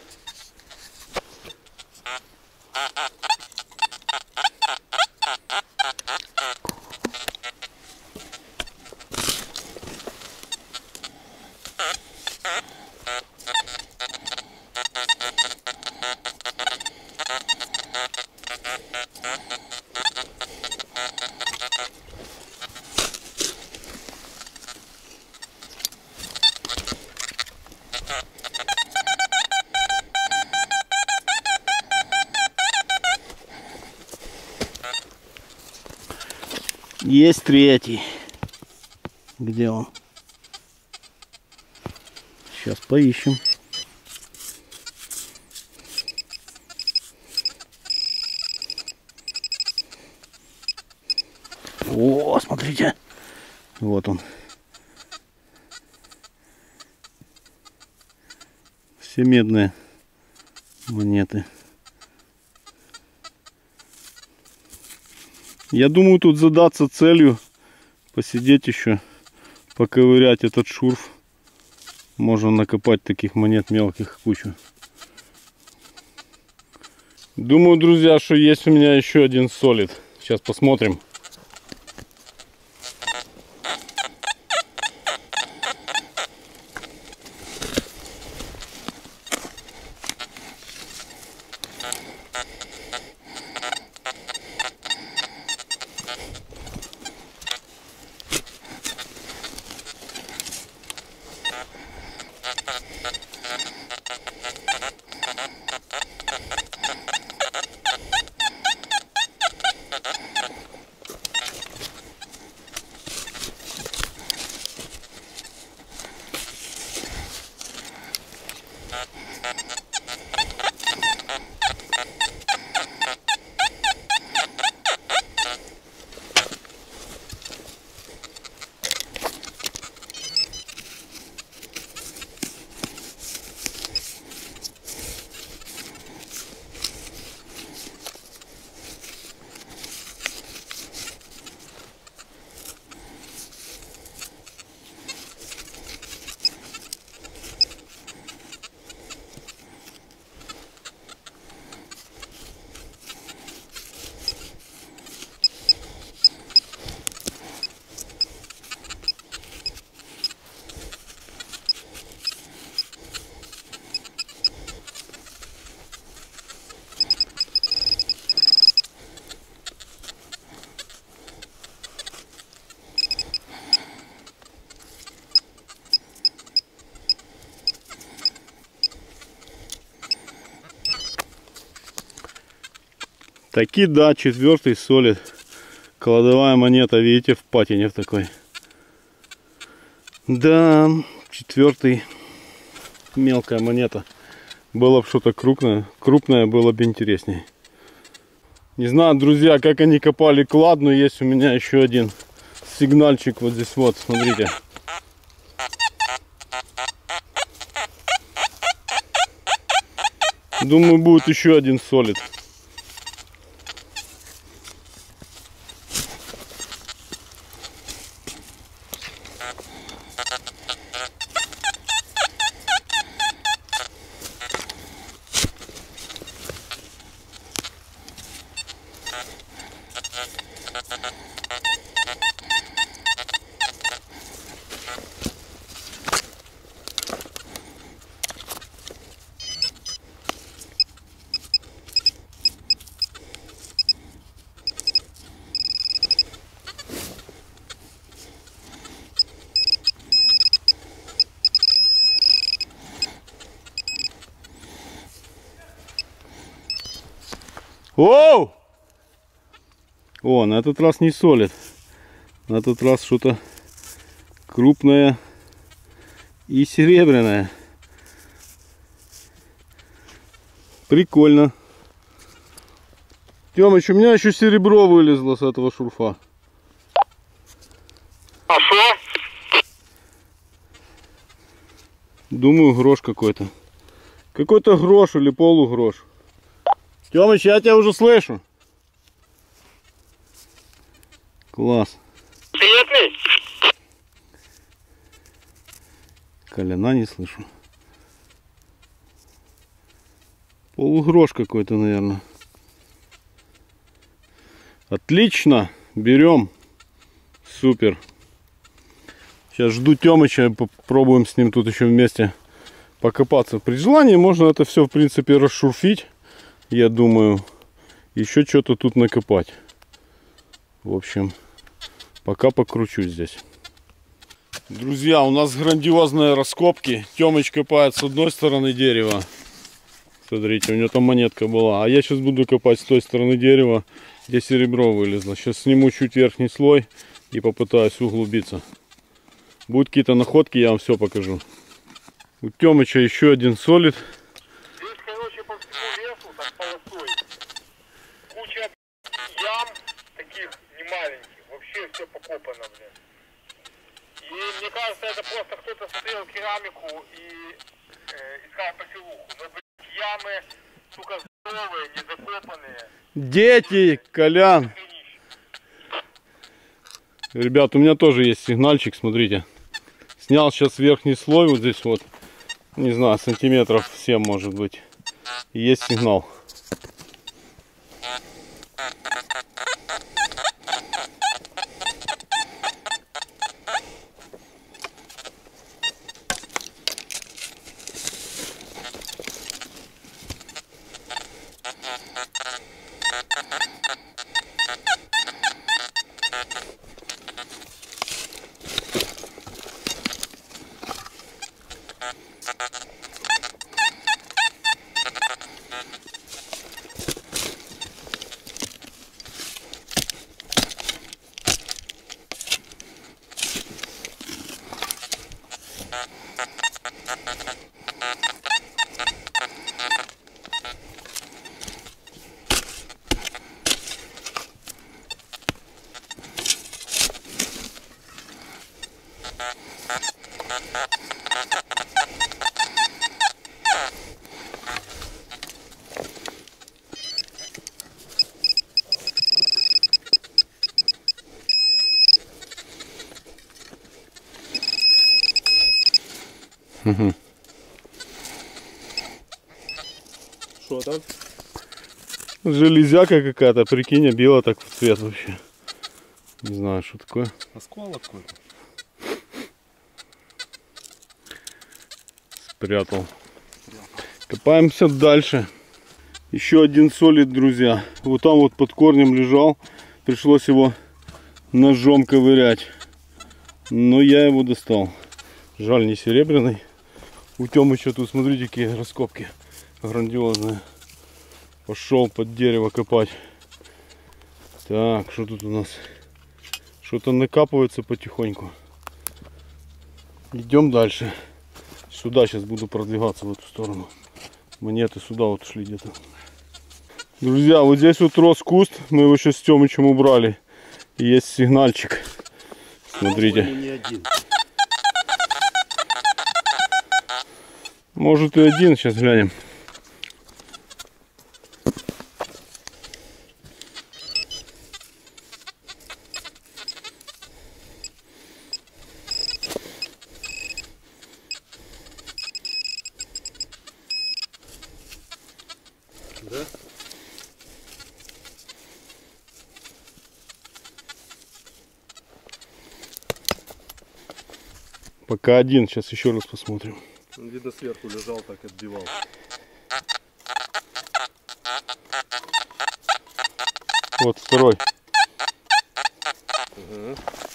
Есть третий. Где он? Сейчас поищем. О, смотрите. Вот он. Все медные монеты. Я думаю, тут задаться целью, посидеть еще, поковырять этот шурф. Можно накопать таких монет мелких кучу. Думаю, друзья, что есть у меня еще один солид. Сейчас посмотрим. Таки да, четвертый солид. Кладовая монета, видите, в патине в такой. Да, четвертый. Мелкая монета. Было бы что-то крупное, крупное было бы интереснее. Не знаю, друзья, как они копали клад, но есть у меня еще один сигнальчик вот здесь вот, смотрите. Думаю, будет еще один солид. Оу! О, на этот раз не солид. На этот раз что-то крупное и серебряное. Прикольно. Тёмыч, у меня еще серебро вылезло с этого шурфа. А что? Думаю, грош какой-то. Какой-то грош или полугрош. Тёмыч, я тебя уже слышу. Класс. Приятный? Коляна не слышу. Полугрош какой-то, наверное. Отлично. Берем. Супер. Сейчас жду Тёмыча. Попробуем с ним тут еще вместе покопаться. При желании можно это все, в принципе, расшурфить. Я думаю, еще что-то тут накопать. В общем, пока покручу здесь. Друзья, у нас грандиозные раскопки. Тёмыч копает с одной стороны дерева. Смотрите, у него там монетка была. А я сейчас буду копать с той стороны дерева, где серебро вылезло. Сейчас сниму чуть верхний слой и попытаюсь углубиться. Будут какие-то находки, я вам все покажу. У Тёмыча еще один солид. Здесь, короче, по всему лесу, так полосой, куча ям, таких немаленьких, вообще все покопано, блин. И мне кажется, это просто кто-то стоял керамику и э, искал поселуху. Но, блин, ямы, сука, здоровые, не закопанные. Дети, Колян. Ребят, у меня тоже есть сигнальчик, смотрите. Снял сейчас верхний слой, вот здесь вот. Не знаю, сантиметров семь может быть. И есть сигнал. Угу. Что там? Железяка какая-то, прикинь, била так в цвет вообще. Не знаю, что такое. Осколок какой-то. Спрятал. Копаемся дальше. Еще один солид, друзья. Вот там вот под корнем лежал. Пришлось его ножом ковырять. Но я его достал. Жаль, не серебряный. У Тёмыча тут, смотрите, какие раскопки грандиозные. Пошел под дерево копать. Так, что тут у нас? Что-то накапывается потихоньку. Идем дальше. Сюда сейчас буду продвигаться, в эту сторону. Монеты сюда вот шли где-то. Друзья, вот здесь вот рос куст. Мы его сейчас с Тёмычем убрали. И есть сигнальчик. Смотрите. Не один. Может и один, сейчас глянем. Да? Пока один, сейчас еще раз посмотрим. Он, видно, сверху лежал, так отбивал. Вот второй. Ага.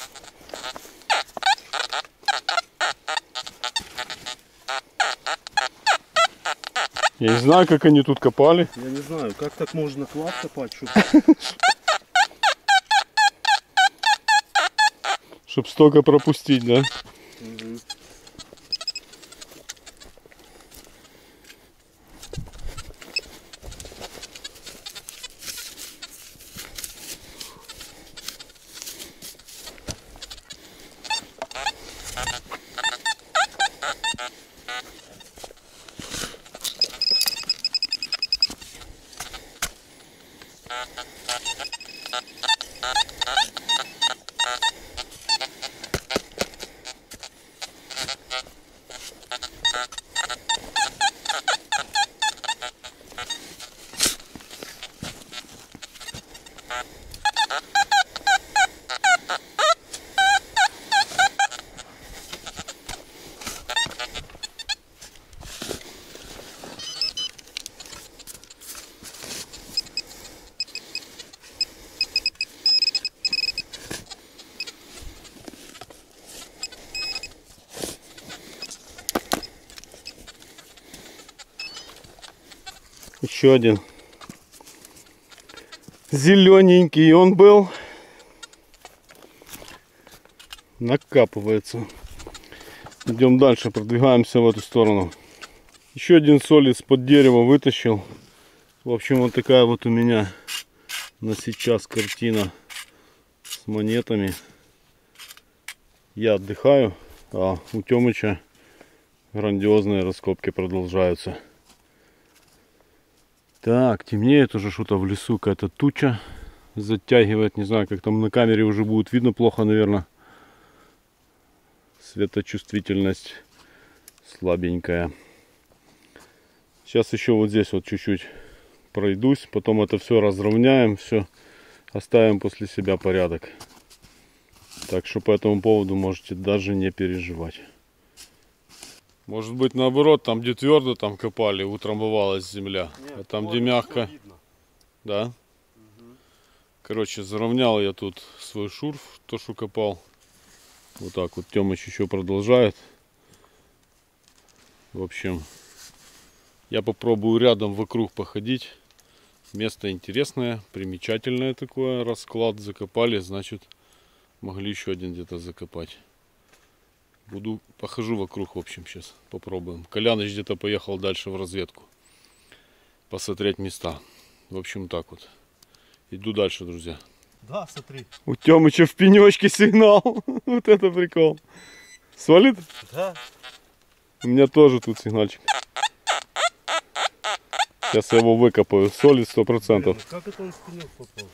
Я не знаю, как они тут копали. Я не знаю, как так можно клад копать, чтобы... Чтоб столько пропустить, да? Угу. Еще один. Зелененький он был. Накапывается. Идем дальше, продвигаемся в эту сторону. Еще один солид из-под дерева вытащил. В общем, вот такая вот у меня на сейчас картина с монетами. Я отдыхаю, а у Тёмыча грандиозные раскопки продолжаются. Так, темнеет уже что-то в лесу, какая-то туча затягивает. Не знаю, как там на камере уже будет видно плохо, наверное. Светочувствительность слабенькая. Сейчас еще вот здесь вот чуть-чуть пройдусь. Потом это все разровняем, все оставим после себя порядок. Так что по этому поводу можете даже не переживать. Может быть, наоборот, там где твердо там копали, утрамбовалась земля. Нет, а там где мягко. Да? Угу. Короче, заровнял я тут свой шурф, то что копал. Вот так вот Тёмыч еще продолжает. В общем, я попробую рядом вокруг походить. Место интересное, примечательное такое. Расклад закопали, значит, могли еще один где-то закопать. Буду, похожу вокруг, в общем, сейчас попробуем. Коляныч где-то поехал дальше в разведку. Посмотреть места. В общем, так вот. Иду дальше, друзья. Да, смотри. У Тёмыча в пенечке сигнал. Вот это прикол. Солид? Да. У меня тоже тут сигнальчик. Сейчас я его выкопаю. Солид сто процентов. Блин, как это он в пенек попал?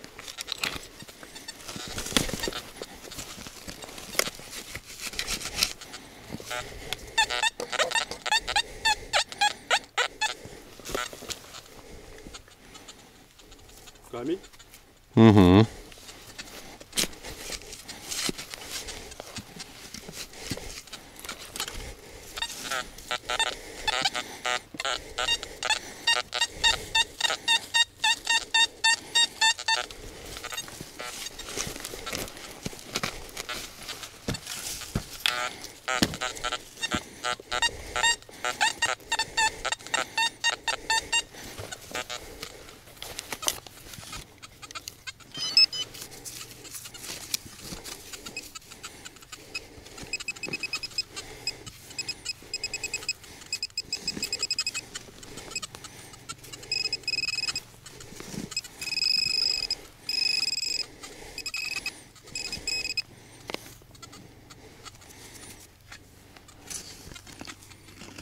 Камень? Угу.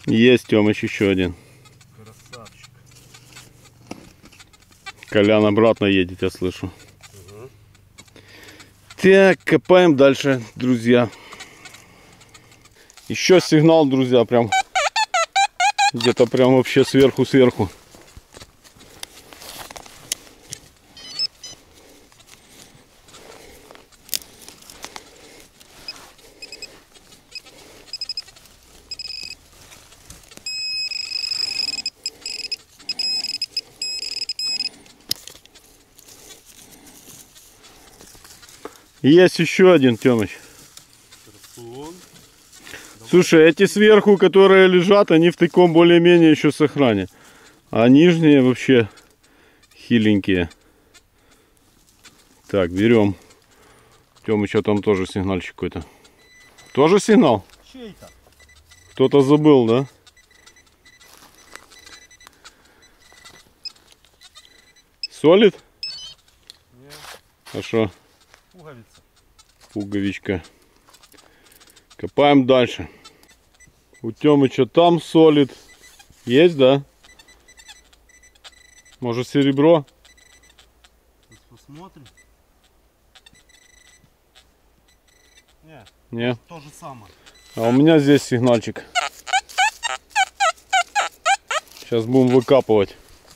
Есть, Тёмыч, еще один. Красавчик. Колян обратно едет, я слышу. Угу. Так, копаем дальше, друзья. Еще сигнал, друзья, прям где-то прям вообще сверху-сверху. Есть еще один, Тёмыч. Слушай, эти сверху, которые лежат, они в таком более-менее еще сохране. А нижние вообще хиленькие. Так, берем. Тёмыча там тоже сигнальчик какой-то. Тоже сигнал? Чей-то? Кто-то забыл, да? Солид? Нет. А что? Пуговица. Пуговичка. Копаем дальше. У Тёмыча там солид. Есть, да? Может, серебро? Сейчас посмотрим. Не. Не. То же самое. А у меня здесь сигнальчик. Сейчас будем выкапывать.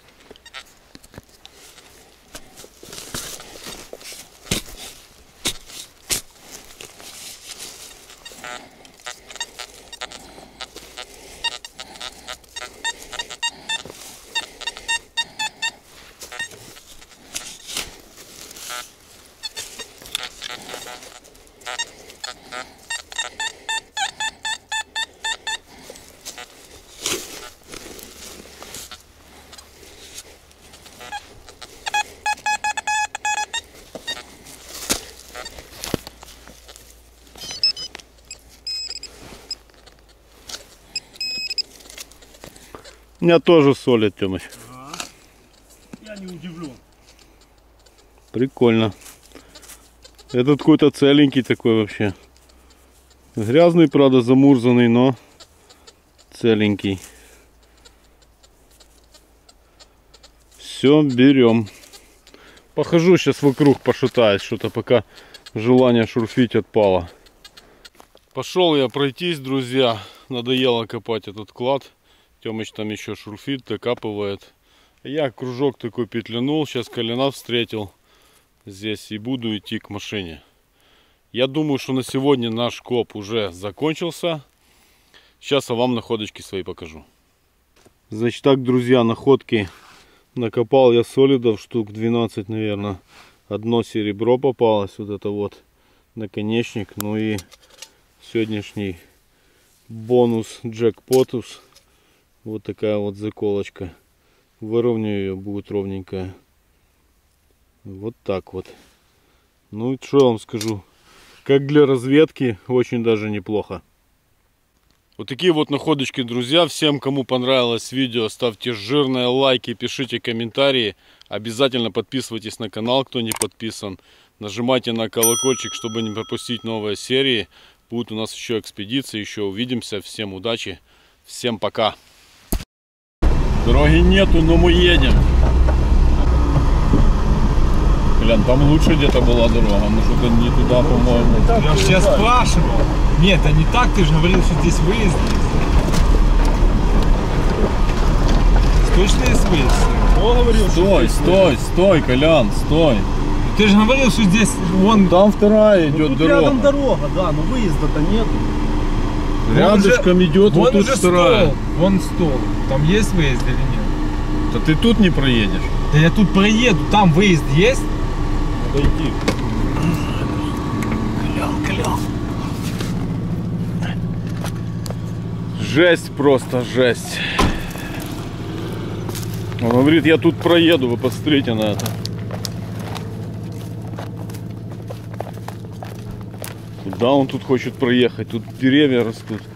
У меня тоже солид, Тёмыч. Ага. Я не удивлен. Прикольно. Этот какой-то целенький такой вообще. Грязный, правда, замурзанный, но целенький. Все, берем. Похожу сейчас вокруг, пошатаюсь, что-то пока желание шурфить отпало. Пошел я пройтись, друзья. Надоело копать этот клад. Тёмыч там еще шурфит, докапывает. Я кружок такой петлянул, сейчас Коляна встретил здесь и буду идти к машине. Я думаю, что на сегодня наш коп уже закончился. Сейчас я вам находочки свои покажу. Значит так, друзья, находки накопал я солидов штук двенадцать, наверное. Одно серебро попалось, вот это вот наконечник. Ну и сегодняшний бонус джекпотус. Вот такая вот заколочка. Выровняю ее, будет ровненькая. Вот так вот. Ну, что я вам скажу. Как для разведки, очень даже неплохо. Вот такие вот находочки, друзья. Всем, кому понравилось видео, ставьте жирные лайки, пишите комментарии. Обязательно подписывайтесь на канал, кто не подписан. Нажимайте на колокольчик, чтобы не пропустить новые серии. Будут у нас еще экспедиции, еще увидимся. Всем удачи, всем пока. Дороги нету, но мы едем. Глянь, там лучше где-то была дорога. Может, это не туда, по-моему. Я же тебя спрашивал. Нет, да не так, ты же говорил, что здесь выезд есть. Точно есть выезд? Кто говорил, Стой, стой, стой, Колян, стой. Ты же говорил, что здесь вон... Там вторая идет Тут дорога. рядом дорога, да, но выезда-то нету. Рядышком уже, идет вон вот тут уже вторая. стол, вон стол. Там есть выезд или нет? Да ты тут не проедешь. Да я тут проеду, там выезд есть? Надо идти. Колян, колян. Жесть, просто жесть. Он говорит, я тут проеду, вы посмотрите на это. Куда он тут хочет проехать? Тут деревья растут.